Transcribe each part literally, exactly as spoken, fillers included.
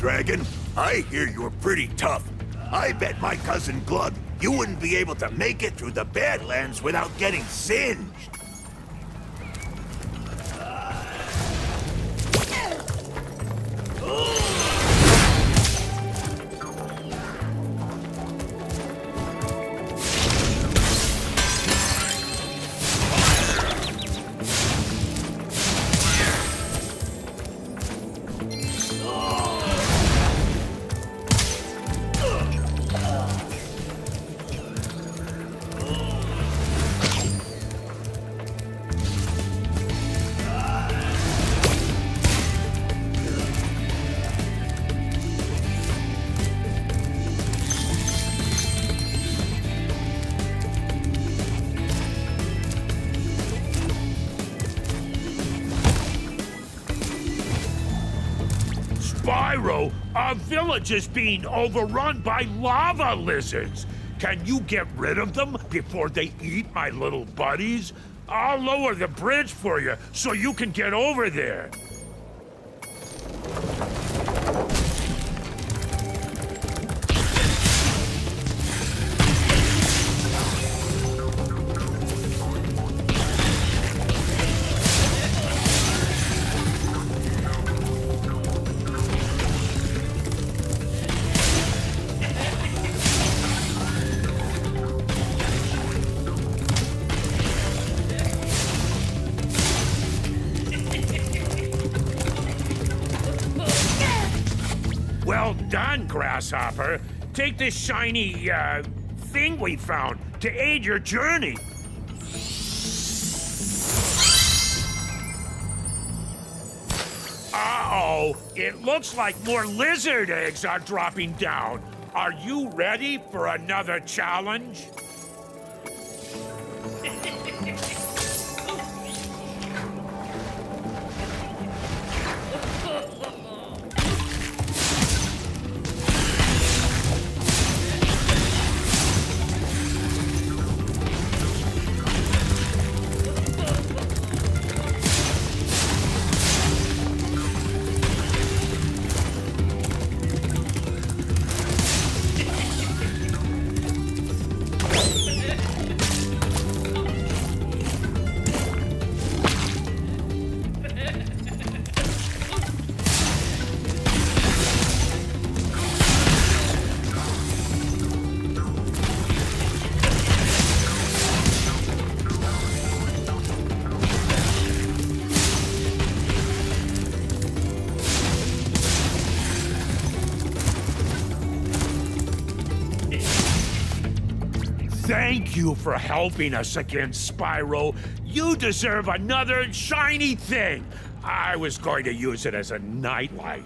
Dragon. I hear you're pretty tough. I bet my cousin Glug you wouldn't be able to make it through the Badlands without getting singed. Spyro, our village is being overrun by lava lizards. Can you get rid of them before they eat my little buddies? I'll lower the bridge for you so you can get over there. Well done, Grasshopper. Take this shiny, uh, thing we found to aid your journey. Uh-oh, it looks like more lizard eggs are dropping down. Are you ready for another challenge? Thank you for helping us against Spyro. You deserve another shiny thing. I was going to use it as a nightlight.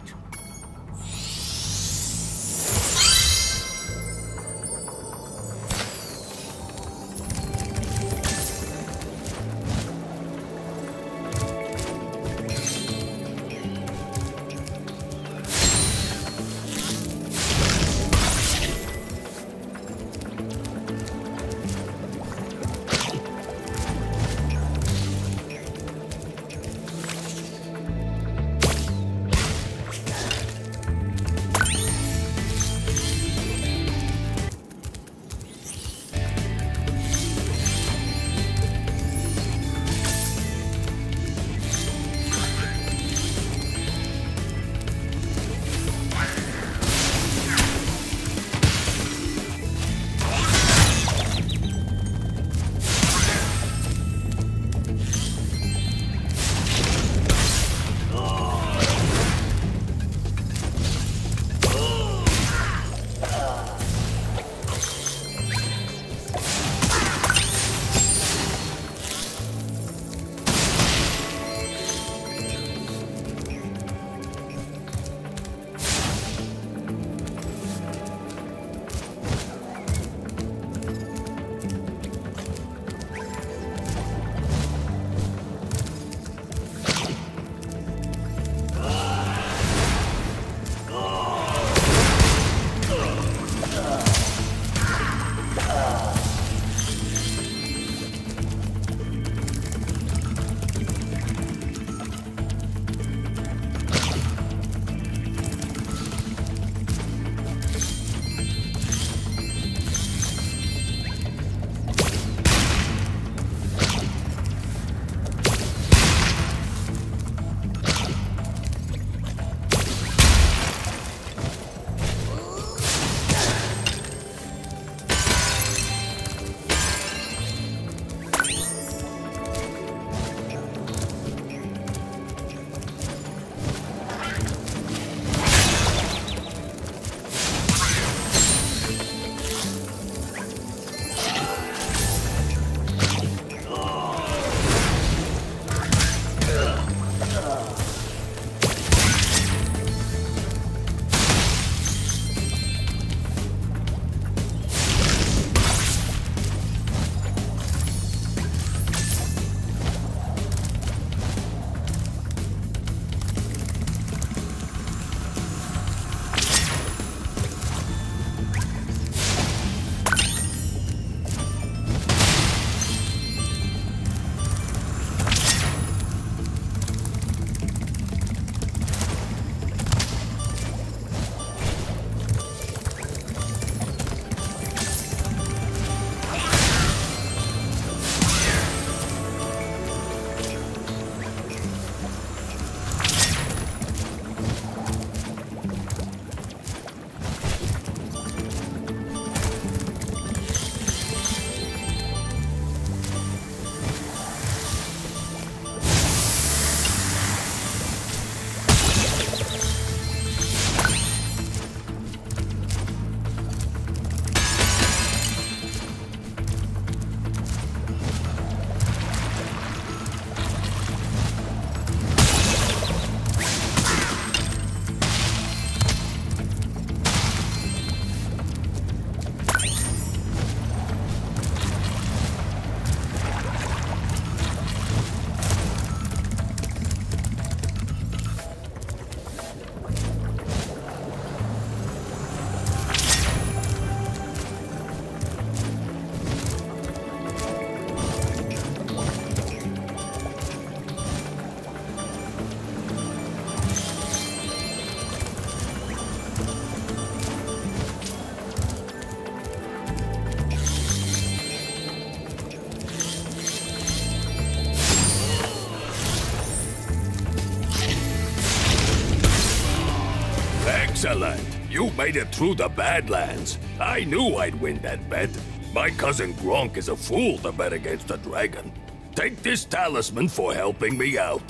Excellent! You made it through the Badlands. I knew I'd win that bet. My cousin Gronk is a fool to bet against a dragon. Take this talisman for helping me out.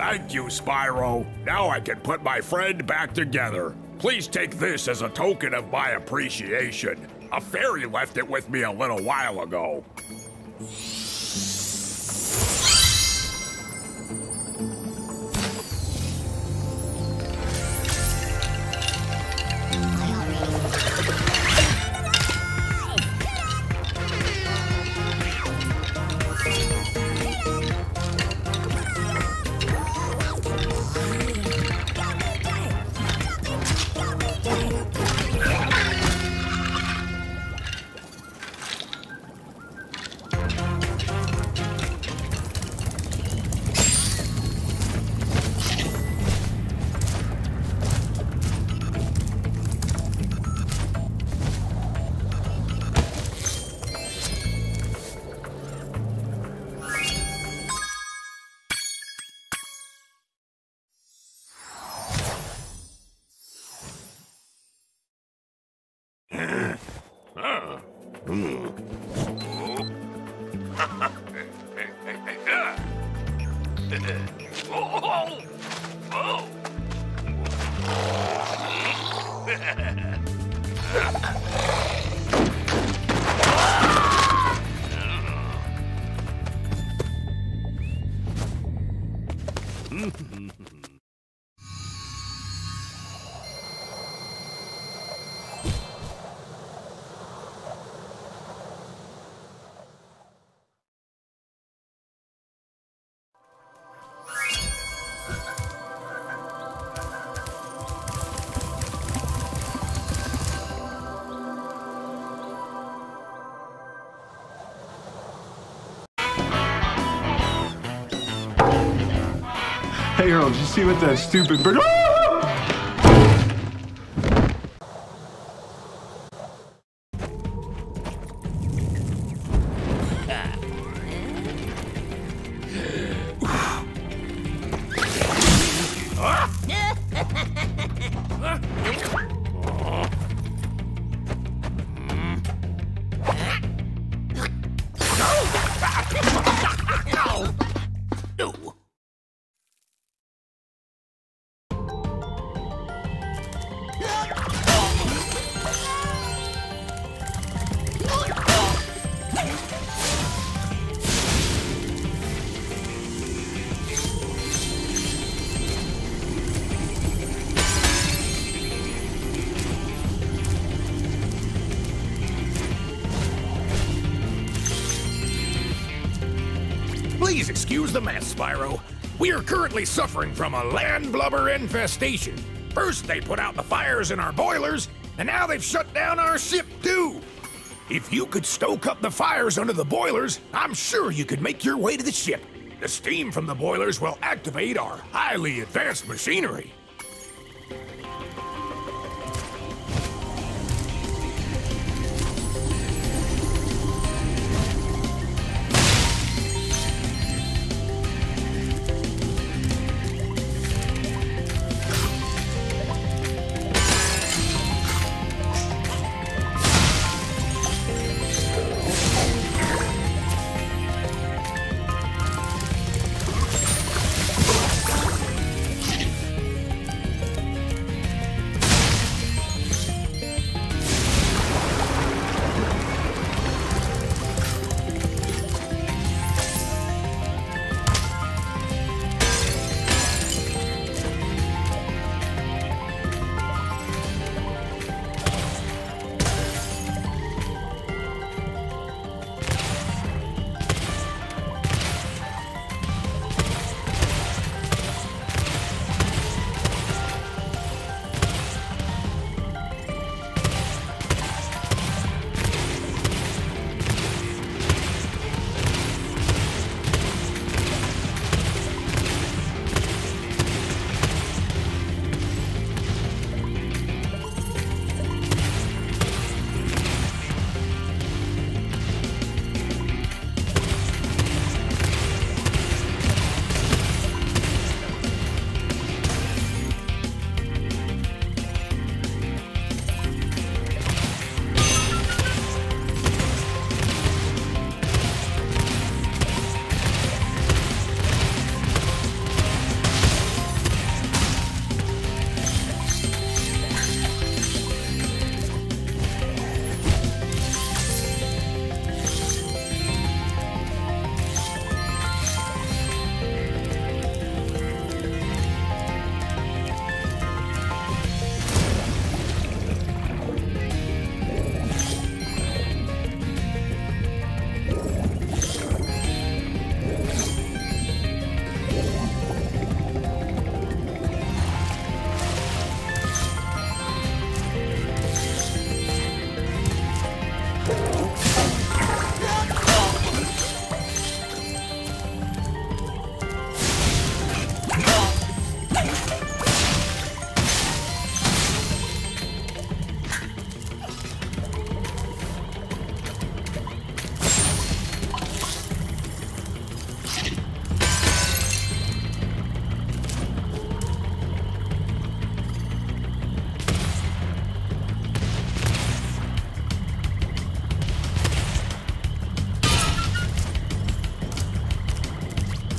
Thank you, Spyro. Now I can put my friend back together. Please take this as a token of my appreciation. A fairy left it with me a little while ago. Hey Earl, did you see what that stupid bird? Please excuse the mess, Spyro. We are currently suffering from a land blubber infestation. First, they put out the fires in our boilers, and now they've shut down our ship, too. If you could stoke up the fires under the boilers, I'm sure you could make your way to the ship. The steam from the boilers will activate our highly advanced machinery.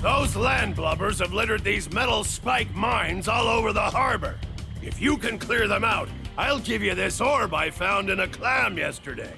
Those landblubbers have littered these metal spike mines all over the harbor. If you can clear them out, I'll give you this orb I found in a clam yesterday.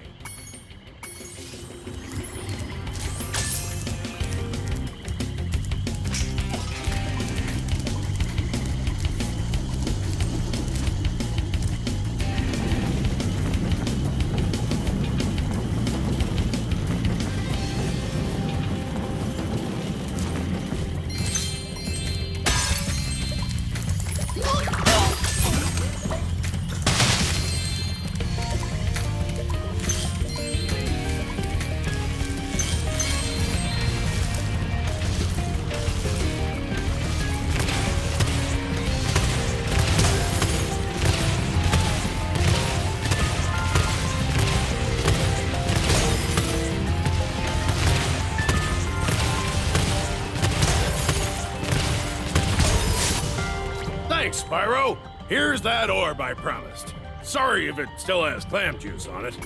Thanks, Spyro. Here's that orb I promised. Sorry if it still has clam juice on it.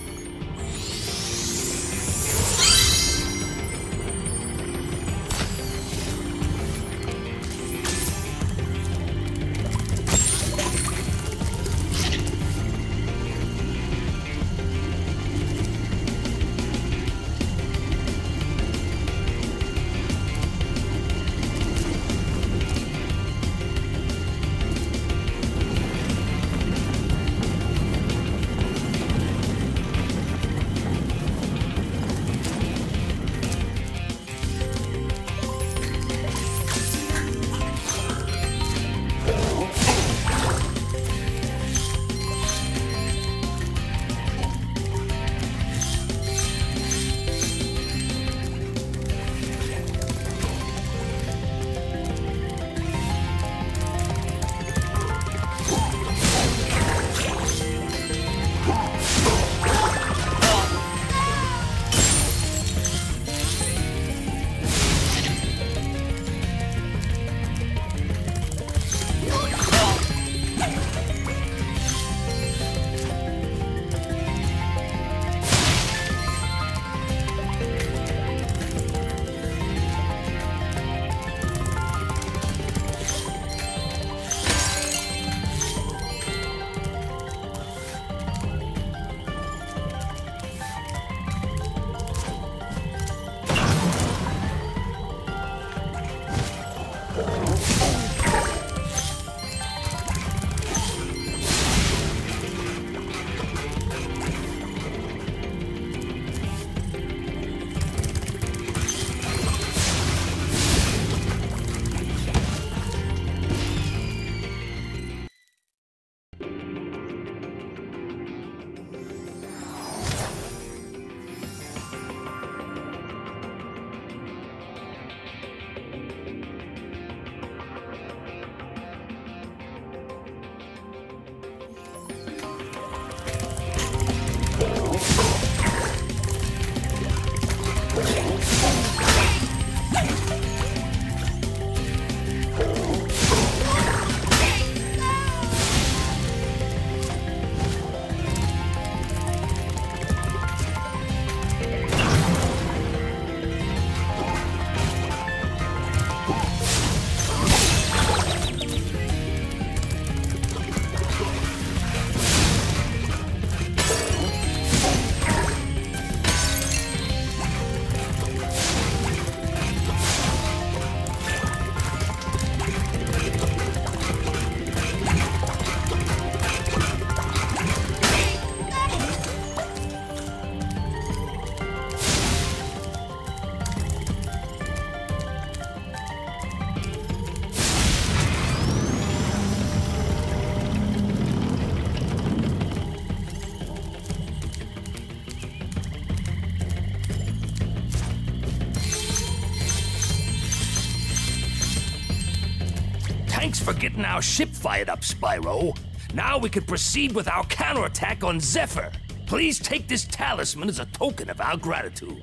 Thanks for getting our ship fired up, Spyro. Now we can proceed with our counterattack on Zephyr. Please take this talisman as a token of our gratitude.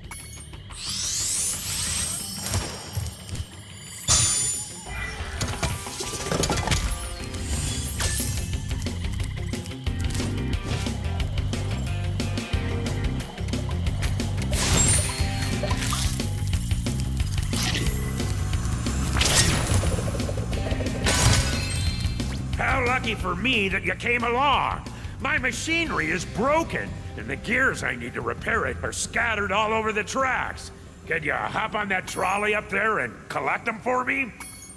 lucky for me that you came along. My machinery is broken, and the gears I need to repair it are scattered all over the tracks. Can you hop on that trolley up there and collect them for me?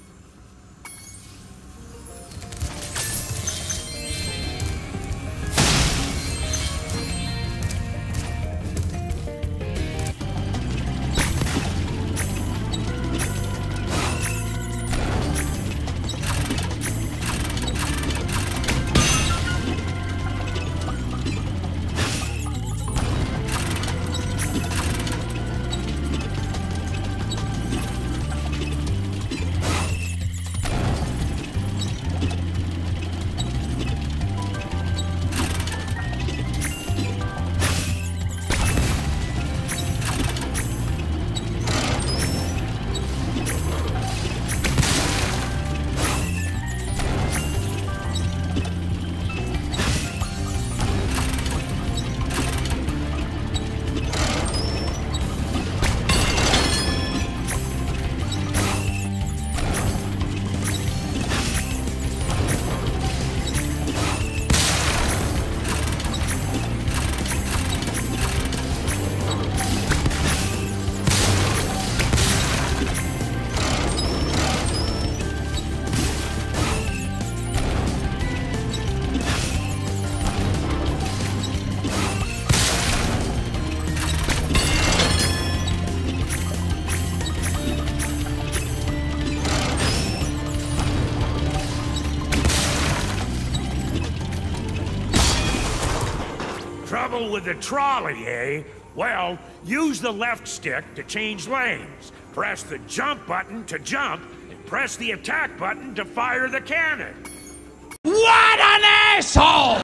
Trouble with the trolley, eh? Well, use the left stick to change lanes. Press the jump button to jump, and press the attack button to fire the cannon. What an asshole!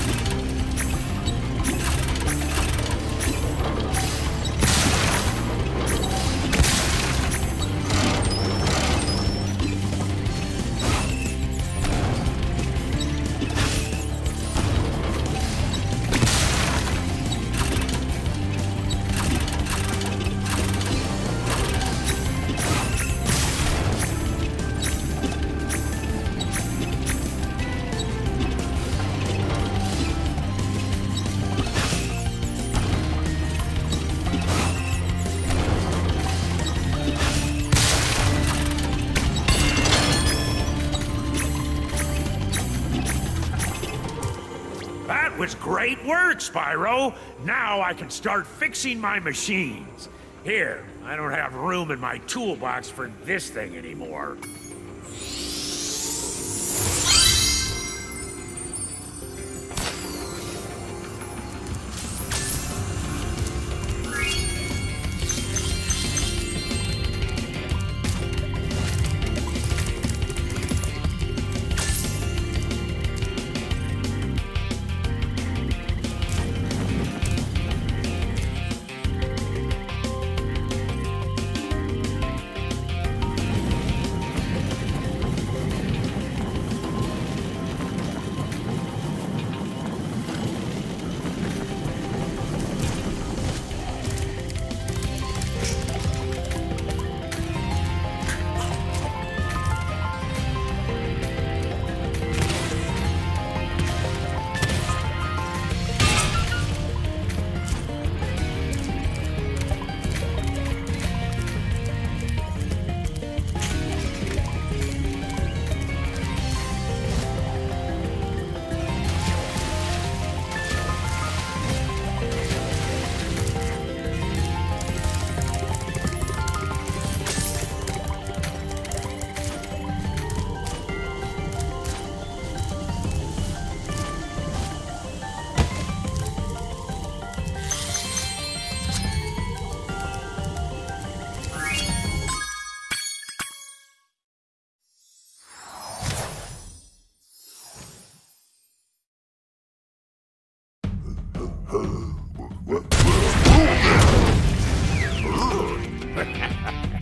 That was great work, Spyro. Now I can start fixing my machines. Here, I don't have room in my toolbox for this thing anymore.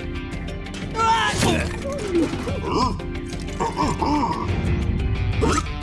Huh?